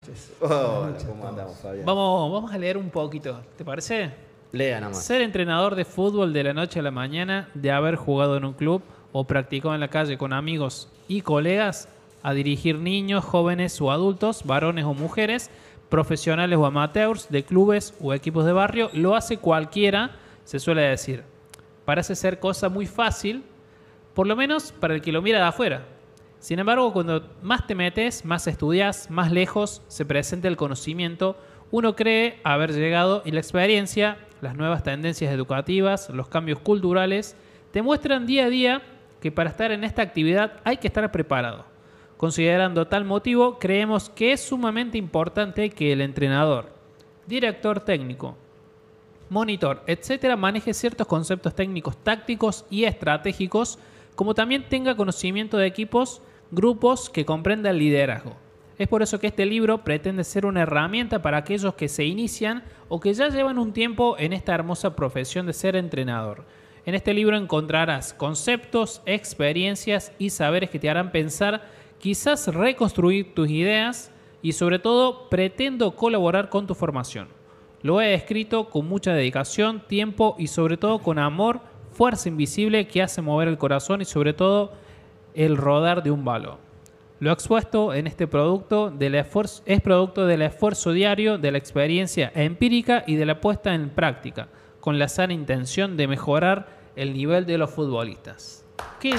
noches. Hola, ¿cómo andamos, Fabián? Vamos a leer un poquito, ¿te parece? Lea nomás. Ser entrenador de fútbol de la noche a la mañana, de haber jugado en un club o practicado en la calle con amigos y colegas, a dirigir niños, jóvenes o adultos, varones o mujeres, profesionales o amateurs, de clubes o equipos de barrio, lo hace cualquiera, se suele decir. Parece ser cosa muy fácil, por lo menos para el que lo mira de afuera. Sin embargo, cuando más te metes, más estudias, más lejos se presenta el conocimiento, uno cree haber llegado y la experiencia, las nuevas tendencias educativas, los cambios culturales, te muestran día a día que para estar en esta actividad hay que estar preparado. Considerando tal motivo, creemos que es sumamente importante que el entrenador, director técnico, monitor, etcétera, maneje ciertos conceptos técnicos, tácticos y estratégicos, como también tenga conocimiento de equipos, grupos que comprendan el liderazgo. Es por eso que este libro pretende ser una herramienta para aquellos que se inician o que ya llevan un tiempo en esta hermosa profesión de ser entrenador. En este libro encontrarás conceptos, experiencias y saberes que te harán pensar, quizás reconstruir tus ideas y sobre todo pretendo colaborar con tu formación. Lo he escrito con mucha dedicación, tiempo y sobre todo con amor, fuerza invisible que hace mover el corazón y sobre todo el rodar de un balón. Lo expuesto en este producto es producto del esfuerzo diario, de la experiencia empírica y de la puesta en práctica, con la sana intención de mejorar el nivel de los futbolistas. ¿Qué?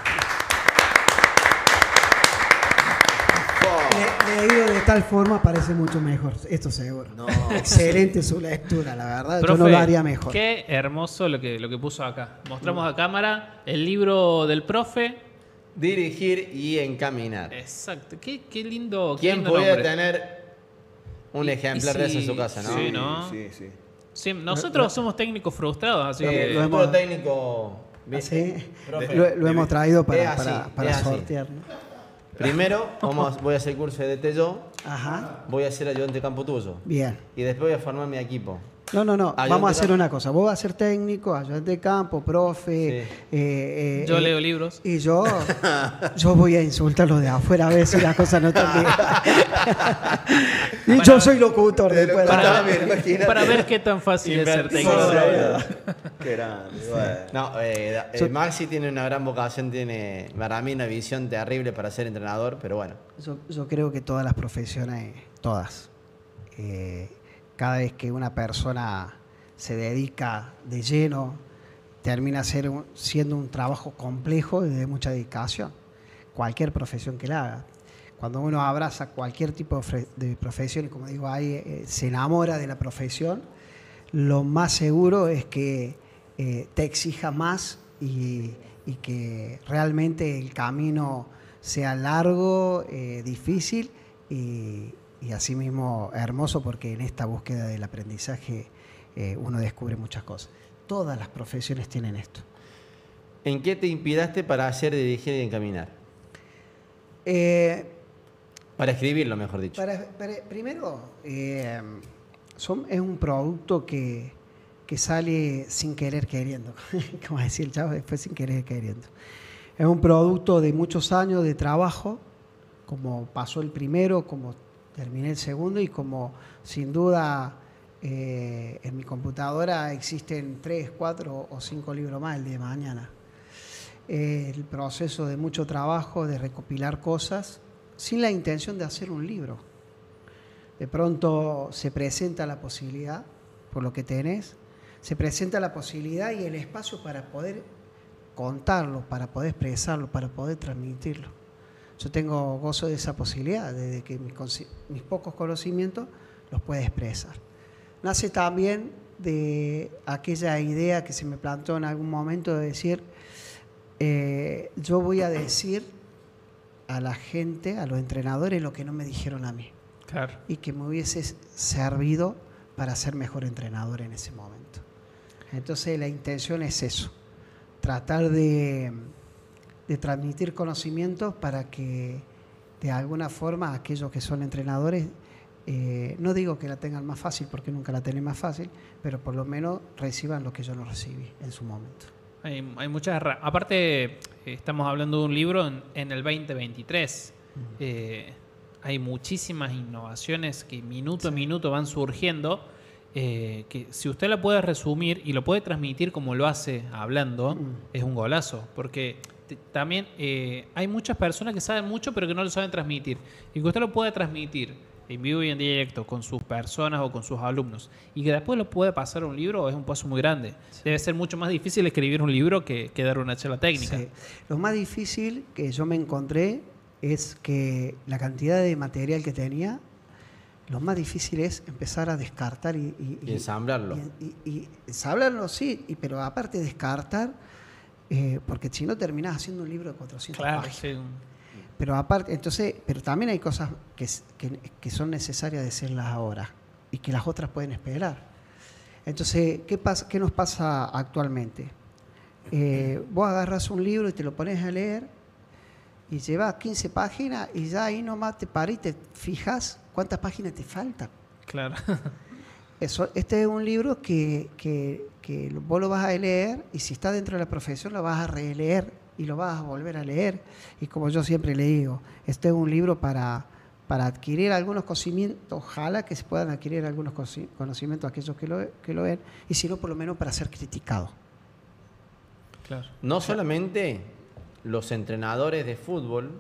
Leído de tal forma parece mucho mejor, esto seguro. No, Excelente su lectura, la verdad. Profe, yo no lo haría mejor. Qué hermoso lo que puso acá. Mostramos a cámara el libro del profe. dirigir y encaminar. Exacto. Qué lindo. Qué ¿Quién lindo podía nombre. tener un ejemplar de eso en su casa, no? Sí, ¿no? Sí, sí. Sí, nosotros somos técnicos frustrados, así que lo Futuro hemos- técnico, ¿viste? Sí, Profe, lo hemos traído es para, así, para es así. sortear, ¿no? Primero voy a hacer curso de DT yo, Ajá, voy a ser ayudante de campo tuyo. bien. Y después voy a formar mi equipo. No, Ayudante vamos a hacer de una cosa. Vos vas a ser técnico, ayudante de campo, profe. yo leo libros. Y yo voy a insultarlos de afuera a ver si las cosas no están bien. Y yo soy locutor después. Para ver qué tan fácil es ser técnico. Qué grande. Bueno. No, Maxi tiene una gran vocación, tiene para mí una visión terrible para ser entrenador, pero bueno. Yo creo que todas las profesiones, todas, cada vez que una persona se dedica de lleno, termina siendo un trabajo complejo y de mucha dedicación. Cualquier profesión que la haga. Cuando uno abraza cualquier tipo de profesión y como digo ahí, se enamora de la profesión, lo más seguro es que te exija más y que realmente el camino sea largo, difícil y asimismo hermoso, porque en esta búsqueda del aprendizaje uno descubre muchas cosas. Todas las profesiones tienen esto. ¿En qué te inspiraste para hacer, dirigir y encaminar? Para escribirlo, mejor dicho. Primero, es un producto que sale sin querer queriendo, como decía el chavo, después sin querer queriendo. Es un producto de muchos años de trabajo, como pasó el primero, como terminé el segundo y como sin duda en mi computadora existen 3, 4 o 5 libros más el día de mañana. El proceso de mucho trabajo, de recopilar cosas, sin la intención de hacer un libro. De pronto se presenta la posibilidad, por lo que tenés, se presenta la posibilidad y el espacio para poder contarlo, para poder expresarlo, para poder transmitirlo. Yo tengo gozo de esa posibilidad, de que mis pocos conocimientos los pueda expresar. Nace también de aquella idea que se me planteó en algún momento de decir, yo voy a decir a la gente, a los entrenadores, lo que no me dijeron a mí. Claro. Y que me hubiese servido para ser mejor entrenador en ese momento. Entonces la intención es eso, tratar de transmitir conocimientos para que de alguna forma aquellos que son entrenadores, no digo que la tengan más fácil porque nunca la tienen más fácil, pero por lo menos reciban lo que yo no recibí en su momento. Hay muchas... Aparte, estamos hablando de un libro en el 2023. hay muchísimas innovaciones que minuto a minuto van surgiendo, que si usted la puede resumir y lo puede transmitir como lo hace hablando, es un golazo, porque también hay muchas personas que saben mucho pero que no lo saben transmitir, y que usted lo puede transmitir en vivo y en directo con sus personas o con sus alumnos, y que después lo puede pasar a un libro, es un paso muy grande. Sí. Debe ser mucho más difícil escribir un libro que dar una charla técnica. Sí. Lo más difícil que yo me encontré es que la cantidad de material que tenía, lo más difícil es empezar a descartar y ensamblarlo. Y ensamblarlo, sí, pero aparte descartar, porque si no terminás haciendo un libro de 400 páginas. Sí. Pero aparte, entonces, pero también hay cosas que son necesarias decirlas ahora y que las otras pueden esperar. Entonces, ¿qué nos pasa actualmente? Vos agarras un libro y te lo pones a leer y llevas 15 páginas y ya ahí nomás te paras y te fijas cuántas páginas te faltan. Claro. Este es un libro que vos lo vas a leer y si está dentro de la profesión lo vas a releer y lo vas a volver a leer. Y como yo siempre le digo, este es un libro para adquirir algunos conocimientos, ojalá que se puedan adquirir algunos conocimientos a aquellos que lo ven, y si no, por lo menos para ser criticado. Claro. No solamente los entrenadores de fútbol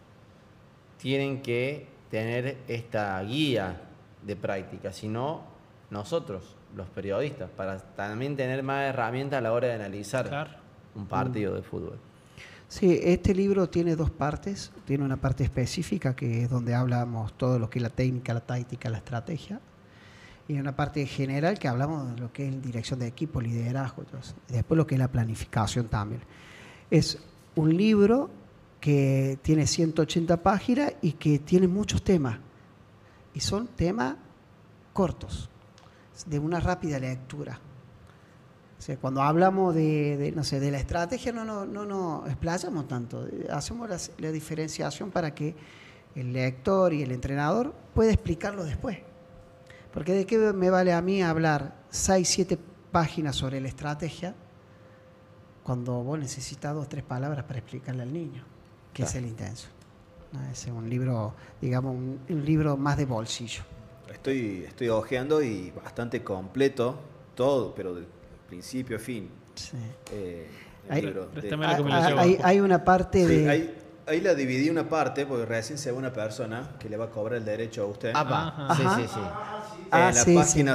tienen que tener esta guía de práctica, sino nosotros, los periodistas, para también tener más herramientas a la hora de analizar un partido de fútbol. Sí, este libro tiene dos partes. Tiene una parte específica, que es donde hablamos todo lo que es la técnica, la táctica, la estrategia. Y una parte general que hablamos de lo que es dirección de equipo, liderazgo. Entonces, y después lo que es la planificación también. Es un libro que tiene 180 páginas y que tiene muchos temas. Y son temas cortos, de una rápida lectura. O sea, cuando hablamos de la estrategia no explayamos tanto. Hacemos la diferenciación para que el lector y el entrenador pueda explicarlo después. Porque ¿de qué me vale a mí hablar 6, 7 páginas sobre la estrategia cuando vos necesitas 2, 3 palabras para explicarle al niño? Que es el intenso. ¿No? Es un libro, digamos, un libro más de bolsillo. Estoy hojeando y bastante completo todo, pero de principio a fin. Sí. Hay una parte de... Ahí la dividí una parte, porque recién se ve una persona que le va a cobrar el derecho a usted. Sí. En la página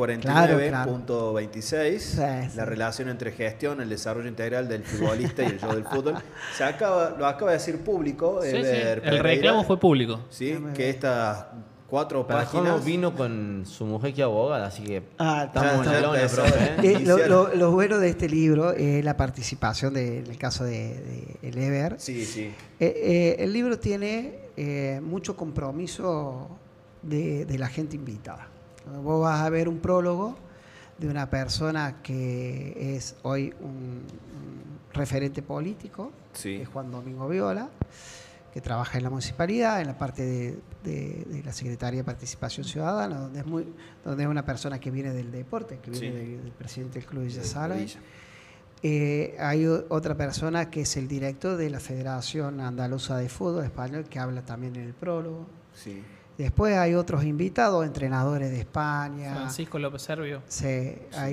149.26, la relación entre gestión, el desarrollo integral del futbolista y el yo del fútbol. Lo acaba de decir público. El reclamo fue público. Sí, que estas 4 páginas. ¿Cómo vino con su mujer que abogada? Así que estamos en la lona, profe. Lo bueno de este libro es la participación en el caso de Eber. Sí. El libro tiene mucho compromiso de la gente invitada. Vos vas a ver un prólogo de una persona que es hoy un referente político, que es Juan Domingo Viola, que trabaja en la municipalidad, en la parte de la Secretaría de Participación Ciudadana, donde es una persona que viene del deporte, que viene del presidente del Club Villa Sala. Hay otra persona que es el director de la Federación Andaluza de Fútbol Español, que habla también en el prólogo. Sí. Después hay otros invitados, entrenadores de España. Francisco López Servio. Sí.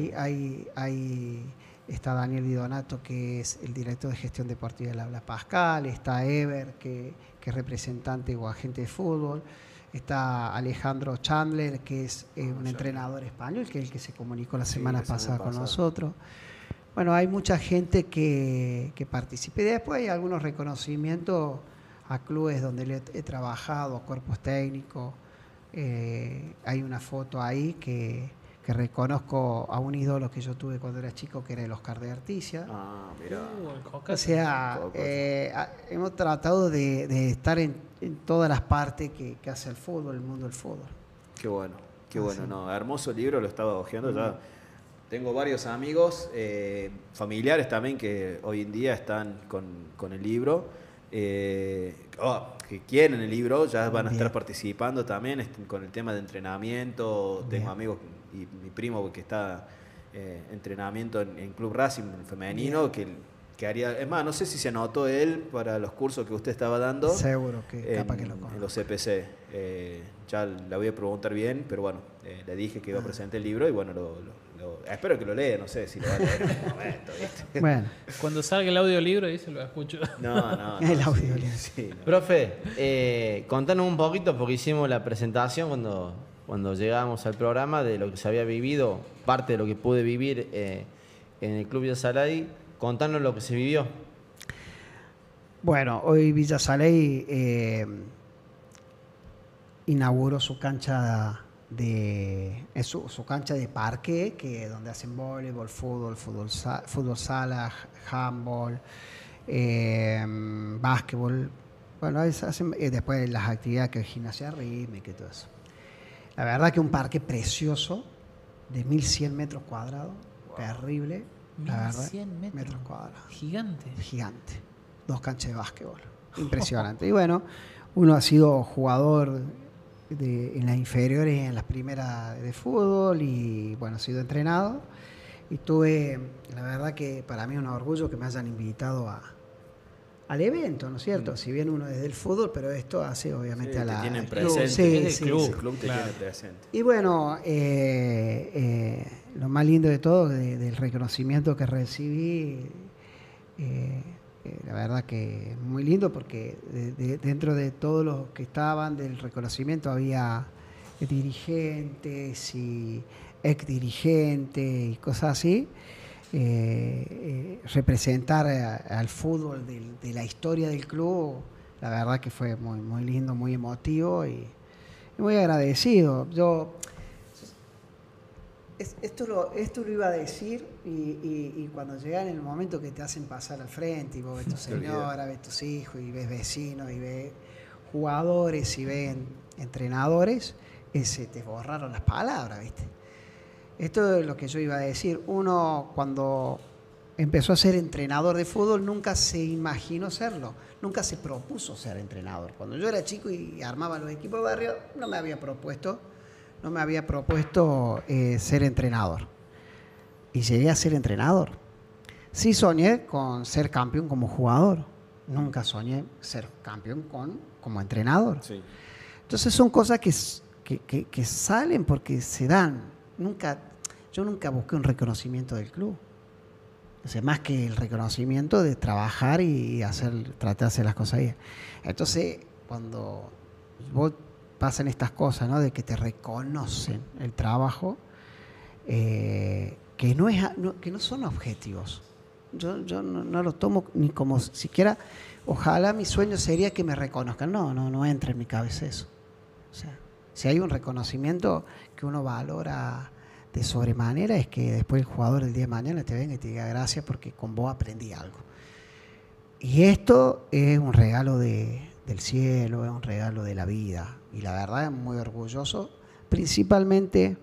Está Daniel Di Donato, que es el director de gestión deportiva del Aula Pascal. Está Eber, que es representante o agente de fútbol. Está Alejandro Chandler, que es un entrenador español, que es el que se comunicó la semana pasada con nosotros. Bueno, hay mucha gente que participa. Y después hay algunos reconocimientos a clubes donde he trabajado, a cuerpos técnicos. Hay una foto ahí que reconozco a un ídolo que yo tuve cuando era chico, que era el Oscar de Articia. Mira. O sea, hemos tratado de estar en todas las partes que hace el fútbol, el mundo del fútbol. Qué bueno. No, hermoso libro, lo estaba hojeando ya. Tengo varios amigos, familiares también, que hoy en día están con el libro. Que quieren el libro, ya van a estar participando también con el tema de entrenamiento. Tengo amigos y mi primo que está entrenamiento en Club Racing femenino, que que haría... Es más, no sé si se anotó él para los cursos que usted estaba dando. Seguro que capaz que lo en conozco. los CPC. Ya la voy a preguntar bien, pero bueno, le dije que iba a presentar el libro y bueno, espero que lo lea, no sé si lo va a leer en algún momento, ¿viste? Bueno, Cuando salga el audiolibro, dice, lo escucho. No. El audio. Sí, no. Profe, contanos un poquito, porque hicimos la presentación cuando llegamos al programa de lo que se había vivido, parte de lo que pude vivir en el Club Villa Salai. Contanos lo que se vivió. Bueno, hoy Villa Salei inauguró su cancha su cancha de parque, donde hacen voleibol, fútbol sala, handball, básquetbol. Bueno, hacen después las actividades que es gimnasia rítmica y todo eso. La verdad que un parque precioso de 1.100 metros cuadrados, terrible, la verdad. 1.100 metros cuadrados. Gigante. Gigante. 2 canchas de básquetbol. Impresionante. Y bueno, uno ha sido jugador en las inferiores, en las primeras de fútbol y bueno, ha sido entrenado. Y la verdad que para mí es un orgullo que me hayan invitado al evento, ¿no es cierto? Si bien uno es del fútbol, pero esto hace obviamente Sí, a la... te tienen al presente. Sí, Es sí, el club. sí. El club te Claro. tiene presente. Y bueno, lo más lindo de todo, del reconocimiento que recibí, la verdad que muy lindo porque dentro de todos los que estaban del reconocimiento había dirigentes y ex dirigentes y cosas así. Representar al fútbol de la historia del club, la verdad que fue muy, muy lindo, muy emotivo y muy agradecido. Esto lo iba a decir y cuando llega en el momento que te hacen pasar al frente y vos ves tu señora, ves tus hijos y ves vecinos y ves jugadores y ves entrenadores, se te borraron las palabras, ¿viste? Esto es lo que yo iba a decir. Uno cuando empezó a ser entrenador de fútbol nunca se imaginó serlo, nunca se propuso ser entrenador. Cuando yo era chico y armaba los equipos de barrio, no me había propuesto ser entrenador. Y llegué a ser entrenador. Sí soñé con ser campeón como jugador. Nunca soñé ser campeón como entrenador. Sí. Entonces son cosas que salen porque se dan. Yo nunca busqué un reconocimiento del club. O sea, más que el reconocimiento de trabajar y tratar de hacer las cosas bien. Entonces, cuando vos pasan estas cosas, ¿no? De que te reconocen el trabajo, que no son objetivos. Yo no lo tomo ni como siquiera, ojalá mi sueño sería que me reconozcan. No entra en mi cabeza eso. O sea, si hay un reconocimiento que uno valora de sobremanera, es que después el jugador el día de mañana te venga y te diga gracias porque con vos aprendí algo. Y esto es un regalo del cielo, es un regalo de la vida. Y la verdad es muy orgulloso, principalmente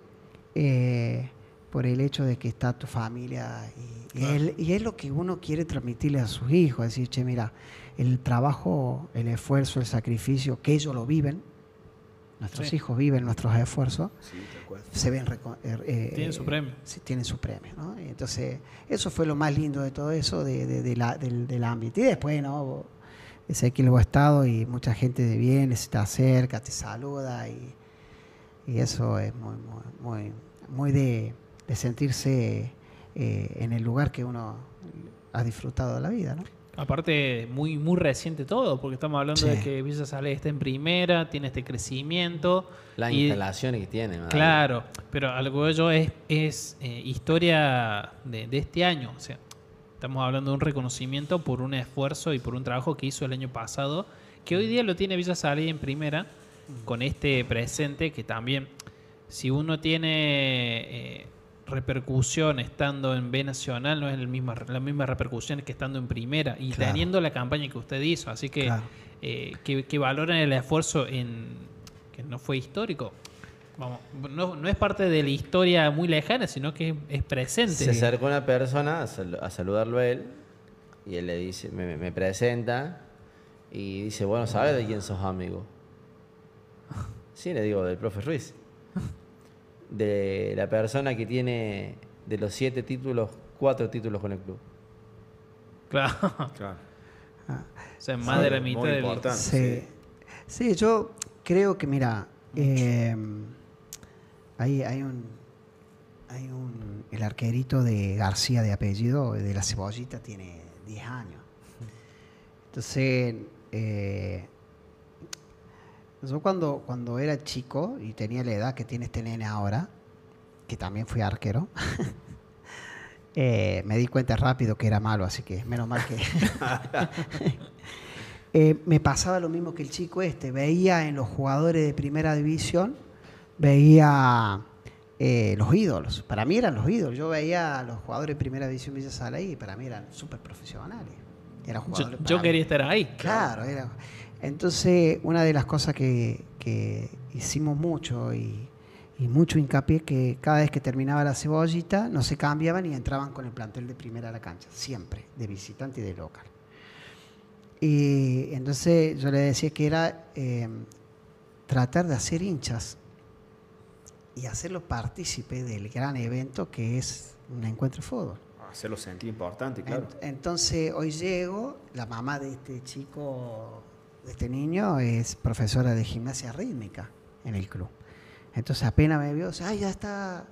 por el hecho de que está tu familia y es lo que uno quiere transmitirle a sus hijos, decir, che, mira, el trabajo, el esfuerzo, el sacrificio, que ellos lo viven, nuestros hijos viven nuestros esfuerzos, Sí, tal cual. se ven Tienen su premio. sí, tienen su premio, ¿no? Y entonces eso fue lo más lindo de todo eso del ámbito. Y después, ¿no? Es aquí lo he estado y mucha gente de bien se te acerca, te saluda y eso es muy de sentirse en el lugar que uno ha disfrutado de la vida, ¿no? Aparte, muy, muy reciente todo, porque estamos hablando Sí. de que Villa Salai está en primera, tiene este crecimiento. Las y- instalaciones que tiene. madre. Claro, pero algo de ello es historia de este año. O sea, estamos hablando de un reconocimiento por un esfuerzo y por un trabajo que hizo el año pasado, que hoy día lo tiene Villa Salai en primera, con este presente que también, si uno tiene repercusión estando en B Nacional, no es la misma repercusión que estando en primera y Claro. teniendo la campaña que usted hizo. Así que, Claro. que valoran el esfuerzo que no fue histórico. Vamos, no es parte de la historia muy lejana, sino que es presente. Se acercó una persona a saludarlo a él y él le dice, me presenta y dice, bueno, ¿sabes de quién sos amigo? Sí, le digo, del profe Ruiz. De la persona que tiene de los 7 títulos, 4 títulos con el club. Claro. Claro. O sea, más de la mitad muy del... importante. Sí. Sí, yo creo que, mira, el arquerito de García de apellido, de la Cebollita, tiene 10 años. Entonces, yo cuando era chico y tenía la edad que tiene este nene ahora, que también fui arquero, me di cuenta rápido que era malo, así que menos mal que... me pasaba lo mismo que el chico este. Veía en los jugadores de primera división, veía los ídolos. Para mí eran los ídolos. Yo veía a los jugadores de primera división Villa Salay y para mí eran súper profesionales. Eran jugadores Yo quería estar ahí. Claro, era. Entonces, una de las cosas que hicimos mucho y mucho hincapié, que cada vez que terminaba la Cebollita, no se cambiaban y entraban con el plantel de primera a la cancha, siempre, de visitante y de local. Y entonces yo le decía que era tratar de hacer hinchas y hacerlos partícipes del gran evento que es un encuentro de fútbol. Hacerlo sentir importante, claro. Entonces hoy llego, la mamá de este chico, de este niño, es profesora de gimnasia rítmica en el club. Entonces apenas me vio, ay, ya está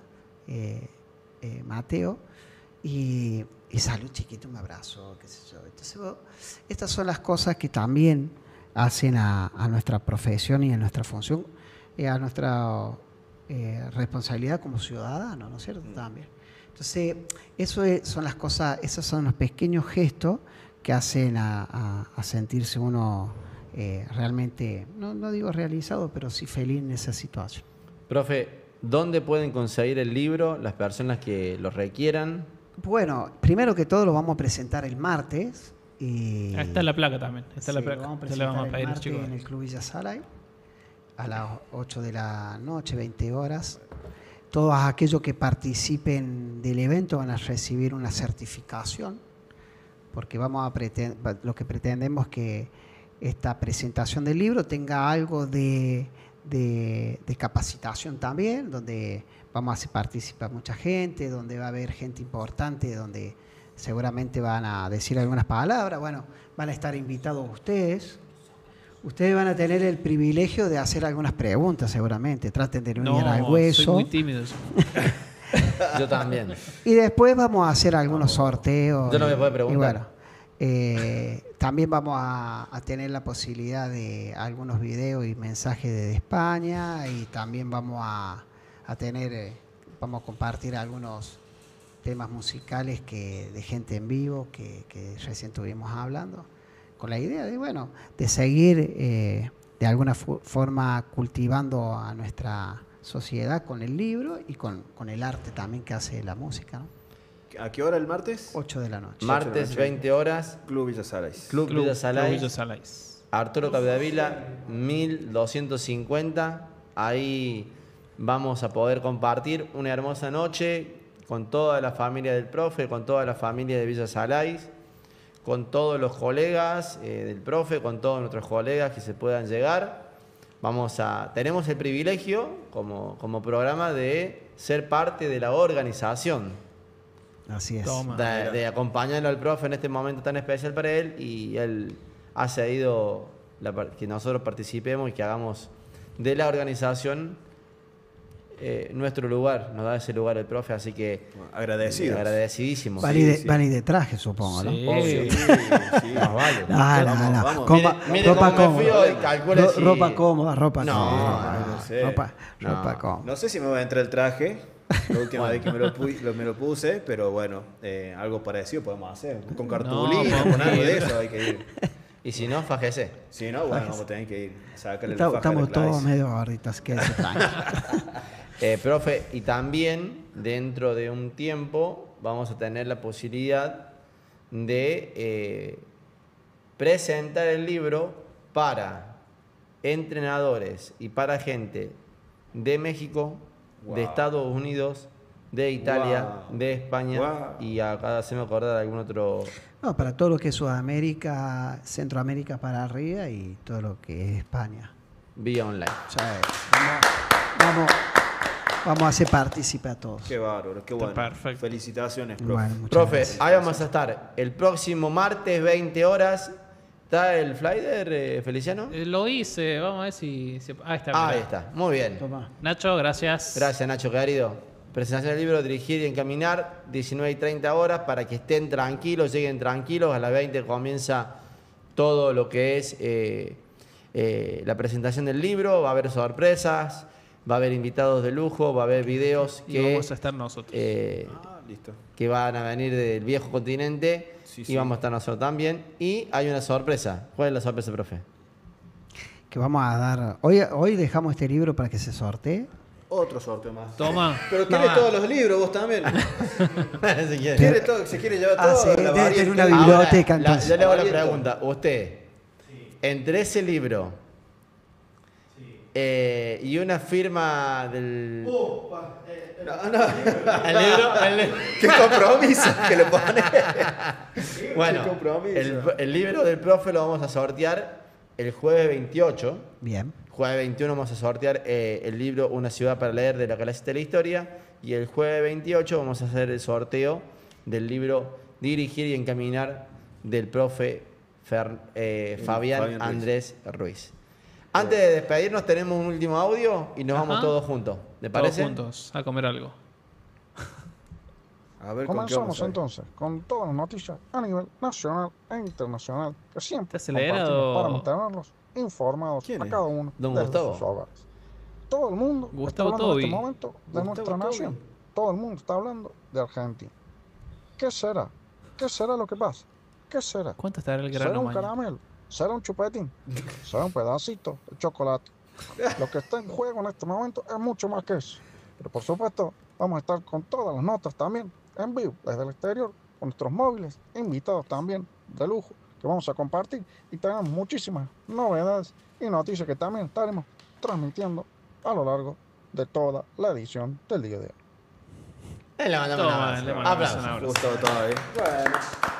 Mateo, y salió chiquito, me abrazó, qué sé yo. Entonces estas son las cosas que también hacen a nuestra profesión y a nuestra función, a nuestra responsabilidad como ciudadanos, ¿no es cierto? También. Entonces, son las cosas, esos son los pequeños gestos que hacen a sentirse uno realmente, no digo realizado, pero sí feliz en esa situación. Profe, ¿dónde pueden conseguir el libro las personas que lo requieran? Bueno, primero que todo lo vamos a presentar el martes. Ahí está la placa también. Está la placa. Lo vamos a Se la presentar vamos a el pedir, martes chicos. en el Club Villa Salay a las 8 de la noche, 20 horas. Todos aquellos que participen del evento van a recibir una certificación, porque lo que pretendemos es que esta presentación del libro tenga algo de capacitación también, donde vamos a hacer participar mucha gente, donde va a haber gente importante, donde seguramente van a decir algunas palabras. Bueno, van a estar invitados ustedes. Ustedes van a tener el privilegio de hacer algunas preguntas, seguramente. Traten de no ir al hueso. Soy muy tímido. Yo también. Y después vamos a hacer algunos sorteos. Yo no me puedo preguntar. Y bueno, también vamos a tener la posibilidad de algunos videos y mensajes de España, y también vamos a vamos a compartir algunos temas musicales de gente en vivo que recién estuvimos hablando, con la idea de seguir de alguna forma cultivando a nuestra sociedad con el libro y con el arte también que hace la música, ¿no? ¿A qué hora el martes? 8 de la noche. Martes, 20 horas. Club Villa Salay. Club Villa Salay. Villa Salay. Arturo Capdevila, 1250. Ahí vamos a poder compartir una hermosa noche con toda la familia del profe, con toda la familia de Villa Salay, con todos los colegas del profe, con todos nuestros colegas que se puedan llegar. Tenemos el privilegio como programa de ser parte de la organización. Así es. De acompañarlo al profe en este momento tan especial para él, y él ha cedido que nosotros participemos y que hagamos de la organización nuestro lugar. Nos da ese lugar el profe, así que agradecidísimo. Van y de traje, supongo, ¿no? Sí. Sí. Más vale. Vamos. Mire ropa cómo me fui cómoda. hoy, calcule si... Ropa cómoda, ropa No, cómoda. no sé. Ropa cómoda. No sé si me va a entrar el traje. La última vez que me lo puse, pero bueno, algo parecido podemos hacer. Con cartulina, con algo de eso hay que ir. Y si no, fájese. Si no, bueno, vamos a tener que ir. Sacarle Estamos todos medio gorditos, que profe, y también dentro de un tiempo vamos a tener la posibilidad de presentar el libro para entrenadores y para gente de México, de Estados Unidos, de Italia, de España, y acá hacemos acordar algún otro... No, para todo lo que es Sudamérica, Centroamérica para arriba y todo lo que es España. Vía online. O sea, vamos a hacer partícipe a todos. Qué bárbaro, qué bueno. Perfecto. Felicitaciones, profe. Bueno, muchas Profe, gracias. ahí vamos a estar el próximo martes, 20 horas. ¿Está el flyer, Feliciano? Lo hice, vamos a ver si... Ahí está. Ahí mirá. está, muy bien. Tomá. Nacho, gracias. Gracias, Nacho, querido. Presentación del libro Dirigir y Encaminar, 19 y 30 horas, para que estén tranquilos, lleguen tranquilos. A las 20 comienza todo lo que es la presentación del libro. Va a haber sorpresas, va a haber invitados de lujo, va a haber videos Y que, vamos a estar nosotros. Listo. que van a venir del viejo continente Sí, y sí. vamos a estar nosotros también. Y hay una sorpresa. ¿Cuál es la sorpresa, profe? Que vamos a dar. Hoy dejamos este libro para que se sortee. Otro sorteo más. Toma. Pero quiere No, todos los libros, vos también. Si quiere. Quiere todo, se quiere llevar todo. Sí, la debe variante. tener una Ahora, biblioteca. Entonces. yo le hago la Variante. pregunta. Usted, entre ese libro y una firma del... El libro... Qué compromiso que le pone. Bueno, Qué compromiso. el libro del profe lo vamos a sortear el jueves 28. Bien. Jueves 21 vamos a sortear el libro Una ciudad para leer de la clase de la historia. Y el jueves 28 vamos a hacer el sorteo del libro Dirigir y Encaminar del profe Fabián Fabián Ruiz. Andrés Ruiz. Antes de despedirnos tenemos un último audio y nos Ajá. vamos todos juntos. ¿Le todos parece? juntos a comer algo. A ver, ¿con qué vamos Comenzamos hoy? entonces con todas las noticias a nivel nacional e internacional que siempre ¿Está acelerado? compartimos para mantenerlos informados ¿Quién a es? cada uno Don desde Gustavo. sus hogares. Todo el mundo Gustavo está hablando en este Tobi. momento de Gustavo nuestra Tobi. nación. Todo el mundo está hablando de Argentina. ¿Qué será? ¿Qué será lo que pasa? ¿Qué será? ¿Cuánto estará el ¿Será grano un mañana? caramelo? ¿Será un chupetín? ¿Será un pedacito de chocolate? Lo que está en juego en este momento es mucho más que eso. Pero por supuesto, vamos a estar con todas las notas también en vivo desde el exterior, con nuestros móviles, invitados también de lujo que vamos a compartir y tenemos muchísimas novedades y noticias que también estaremos transmitiendo a lo largo de toda la edición del día de hoy. Le mandamos un Toma, abrazo. le mandamos Aplausos. un abrazo. Gustavo Tobi. Bueno.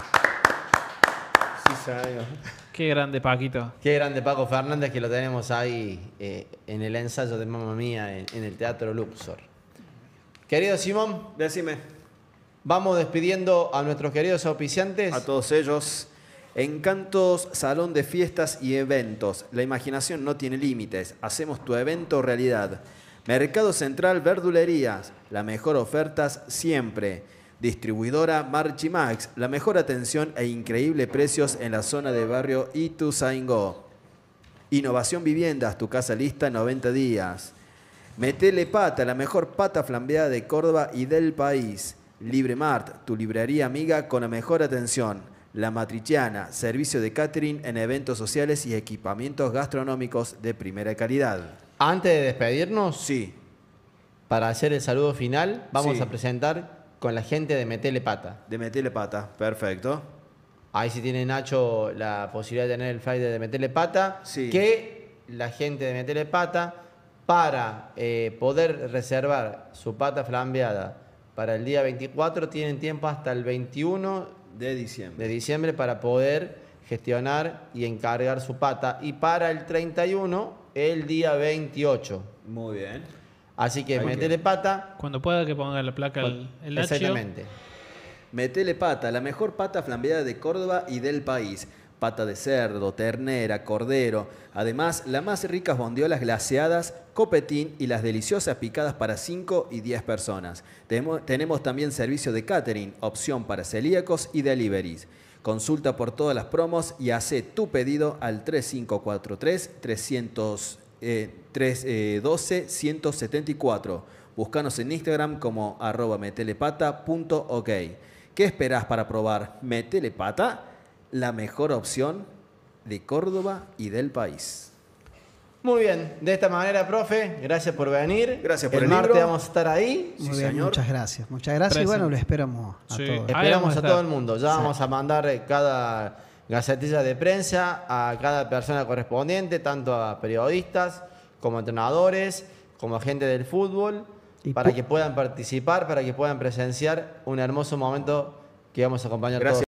Sí, señor. Qué grande, Paquito. Qué grande Paco Fernández, que lo tenemos ahí en el ensayo de Mamma Mía en el Teatro Luxor. Querido Simón, Decime. vamos despidiendo a nuestros queridos auspiciantes. A todos ellos. Encantos, salón de fiestas y eventos. La imaginación no tiene límites. Hacemos tu evento realidad. Mercado Central Verdulerías. La mejor ofertas siempre. Distribuidora Marchimax. La mejor atención e increíble precios en la zona de barrio Ituzaingó. Innovación Viviendas. Tu casa lista en 90 días. Metele Pata. La mejor pata flambeada de Córdoba y del país. Libremart. Tu librería amiga con la mejor atención. La Matriciana, servicio de catering en eventos sociales y equipamientos gastronómicos de primera calidad. Antes de despedirnos, Sí, para hacer el saludo final, vamos Sí. a presentar con la gente de Metele Pata. de Metele Pata, perfecto. Ahí sí tiene Nacho la posibilidad de tener el flyer de Metele Pata. Sí. Que la gente de Metele Pata, para poder reservar su pata flambeada para el día 24, tienen tiempo hasta el 21 De diciembre. de diciembre para poder gestionar y encargar su pata. Y para el 31, el día 28. Muy bien. Así que Hay que- metele pata. Cuando pueda que ponga la placa el Nacho. Exactamente. Metele Pata, la mejor pata flambeada de Córdoba y del país. Pata de cerdo, ternera, cordero. Además, las más ricas bondiolas glaseadas, copetín y las deliciosas picadas para 5 y 10 personas. Tenemos también servicio de catering, opción para celíacos y deliveries. Consulta por todas las promos y hace tu pedido al 3543-312-174. Búscanos en Instagram como @metelepata.ok. ¿Qué esperás para probar Metele Pata? La mejor opción de Córdoba y del país. Muy bien. De esta manera, profe, gracias por venir. Gracias por el el martes libro. vamos a estar ahí. Muy Sí, bien, señor. muchas gracias. Muchas gracias. Y Presente. bueno, lo esperamos a Sí. todos. Ahí vamos Esperamos a a estar. todo el mundo. Ya Sí. vamos a mandar cada gacetilla de prensa a cada persona correspondiente, tanto a periodistas como a entrenadores, como a gente del fútbol, Y para pu- que puedan participar, para que puedan presenciar un hermoso momento que vamos a acompañar Gracias. todos.